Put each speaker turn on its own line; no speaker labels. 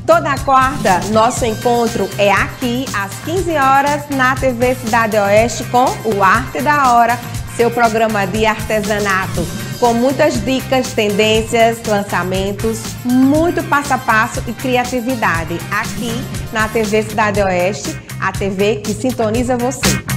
Toda quarta, nosso encontro é aqui às 15 horas na TV Cidade Oeste com o Arte da Hora, seu programa de artesanato, com muitas dicas, tendências, lançamentos, muito passo a passo e criatividade aqui na TV Cidade Oeste, a TV que sintoniza você.